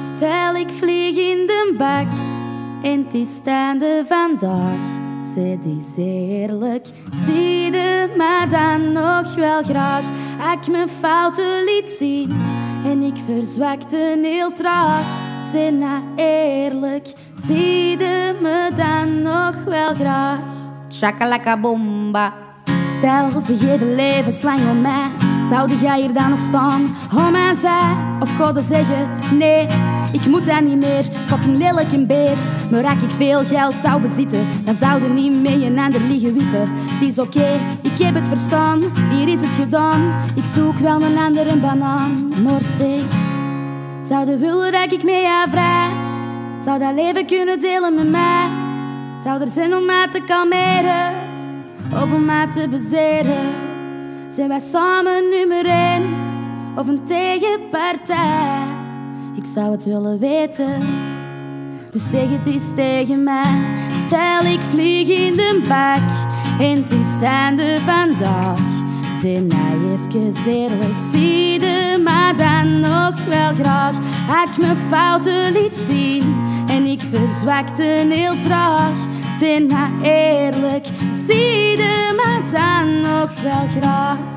Stel ik vlieg in de bak en het is einde vandaag. Zij die eerlijk, zie je me dan nog wel graag. Ik mijn fouten liet zien en ik verzwakte heel traag. Zij na eerlijk, zie je me dan nog wel graag. Shakalaka bomba. Stel ze geven levenslang om mij, zou jij hier dan nog staan om mij zij? Of goden zeggen, nee, ik moet dat niet meer. Fucking lelijk een beer. Maar als ik veel geld zou bezitten, dan zouden niet mee een ander liggen wippen. Het is oké, ik heb het verstaan, hier is het gedaan. Ik zoek wel een andere banaan. Maar zeg, zou de willen dat ik mee jou vrij? Zou dat leven kunnen delen met mij? Zou er zijn om mij te kalmeren of om mij te bezeren? Zijn wij samen nummer 1 of een tegenpartij? Ik zou het willen weten, dus zeg het eens tegen mij. Stel ik vlieg in de bak en het is het einde vandaag. Zijn mij even eerlijk, zie je maar dan nog wel graag. Ik mijn fouten liet zien en ik verzwakte heel traag. Zijn mij eerlijk, zie je maar dan nog wel graag.